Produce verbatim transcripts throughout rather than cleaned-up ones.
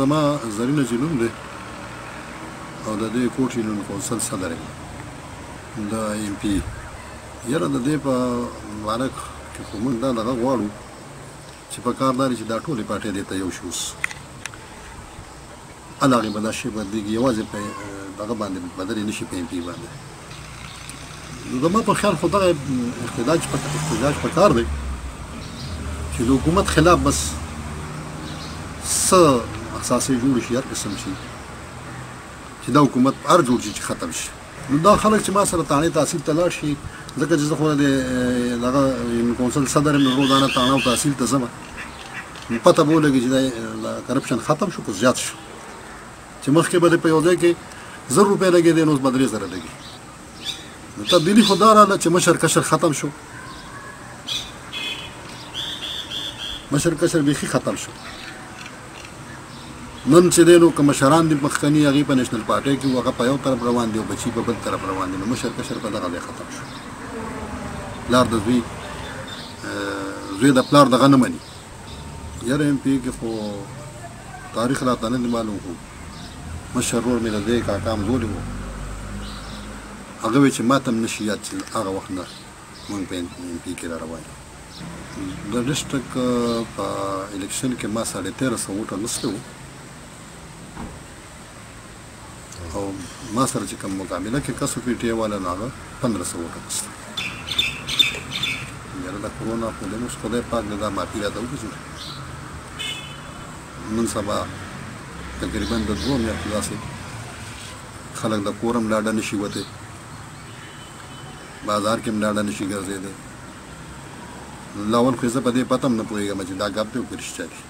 زما زرینه چې نوم دی او د دې کوټ یونین کونسل صدر یم د ایم پي. یاره د دې په باره کې خو موږ دا دغه غواړو چې په کار دا دی چې دا ټولې پارټۍ دې ته یو شي. اوس هغې به دا شی بدلېږي، یوازې په دغه باندې بدلې نه شي، په ایم پي باندې. زما په خیال خو دغه احتجاج احتجاج په کار دی چې د حکومت خلاف بس څه اساسي جوړ شي، هر قسم شي چې دا حکومت هر جوړ شي چې ختم شي. نو دا خلک چې ما سره تاڼې تحصیل ته لاړ شي، ځکه چې زه خو د دغه کونسل صدر یم، روزانه تاڼه او تحصیل ته ځم، نو پته به ولګي چې دا کرپشن ختم شو که زیات شو. چې مخکې به دې په یو ځای کې زر روپۍ لګېدې، نو اوس به درې زره لګي. نو تبدیلي خو دا راغله چې مشر کشر ختم شو، مشر کشر بیخي ختم شو. نن چې دی نو که مشران دي مخکني هغې په نیشنل پارټۍ کې وو، هغه په یو طرف روان دي او بچي په بل طرف روان دي. نو مشر کشر په دغه ځای ختم شو. پلار د زوی زوی د پلار دغه نه مني. یاره ایم پي کې خو تاریخ راته نه دی معلوم، خو مشر ورور مې د دې کاکا همزولی و، هغه وایي چې ما ته هم نه شي یاد چې هغه وخت نه مونږ په ایم پي کې را روان یو. د ډسټرک په الیکشن کې ما ساړه تیرہ سوه ووټه لسته و، او ما سره چې کوم مقابله کې کس و پی ټي آی والا نو هغه پندرہ سوه ووټه لسته. یاره د کرونا خو دی، اوس خدای پاک د دا معافي راته وکړي. نن سبا تقریبا د دوه میاشتو داسې خلک د کور هم ډاډه نه شي وتی، بازار کې هم ډاډه نه شي ګرځېدی. لاول خو زه په دې پته هم نه پوهېږم چې دا ګپ دی او که رښتیا دي.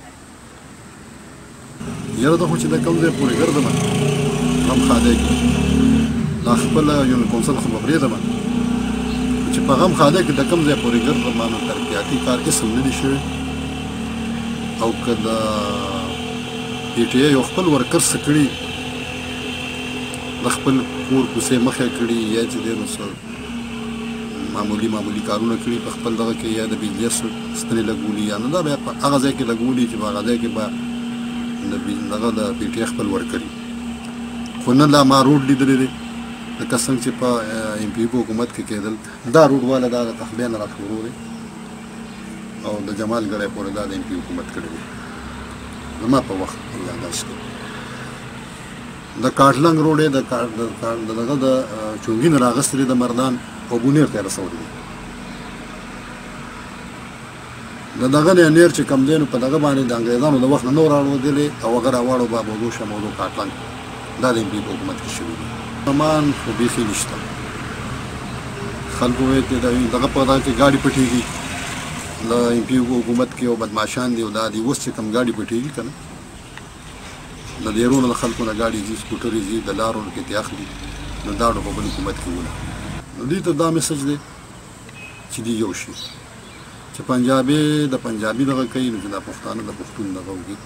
یاره ته خو چې د کوم ځای پورې ګرځم غمخا دی کې، دا خپله یونین کونسل خو به پرېږدم چې په غمخا دی کې د کوم ځای پورې ګرځم، نو ترقیاتي کار اسم نه دی شوی. او که د پی ټي آی یو خپل ورکر څه کړي، د خپل کور کوڅې مخې کړي، یا چې دی نو څه معمولي معمولي کارونه کړي په خپل دغه کې، یا د بجلي ستنې لګولي، یا نو دا بیا په هغه ځای کې لګولي چې په هغه ځای کې به دغه د پی ټي آی خپل ورکړي. خو نن لا ما روډ لیدلی دی، لکه څنګه چې په ایم پي په حکومت کې کېدل، دا روډ والا دا د تخبیه نه را شروع دی او د جمال ګړی پورې دا د ایم پي حکومت کړی دی. زما په وخت یاداشت کې د کاټلنګ روډ یې د دغه د چونګي نه راغستلی د مردان او بونیر ته یې رسولی دی. د دغه نه نیر چې کوم دی نو په دغه باندې د انګریزانو د وخت نه نور راوړودلی او هغه راواړو بابا دوشه موضوع کاټلنګ دا د ایم پي په حکومت کې شوي دي. سامان خو بیخي نشته. خلکو وایي چې دغه په دغه کې ګاډي پټېږي د ایم پي حکومت کې، او بدماشان دي او دا دي. اوس چې کوم ګاډي پټېږي که نه، د ډېرونه د خلکو نه ګاډي ځي، سکوټرې ځي، د لارو کې تې اخلي، نو دا په بل حکومت کې وله. نو دوی ته دا میسج دی چې دوی یو شي، چې پنجابي د پنجابي دغه کوي، نو چې دا پښتانه د پښتون دغه وکړي.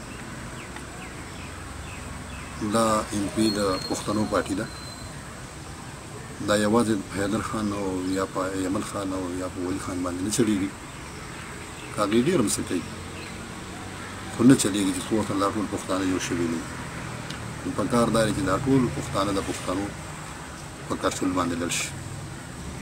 دا ایم پي د پښتنو پارټي ده، دا یوازې په حیدر خان او یا په یمن خان او یا په ولي خان باندې نه چلېږي. هغې ډېر هم څه کوي، خو نه چلېږي چې څو وخت دا ټول پښتانه یو شوي نه وي. نو په کار دا دی چې دا ټول پښتانه د پښتنو په کرچول باندې لړ شي.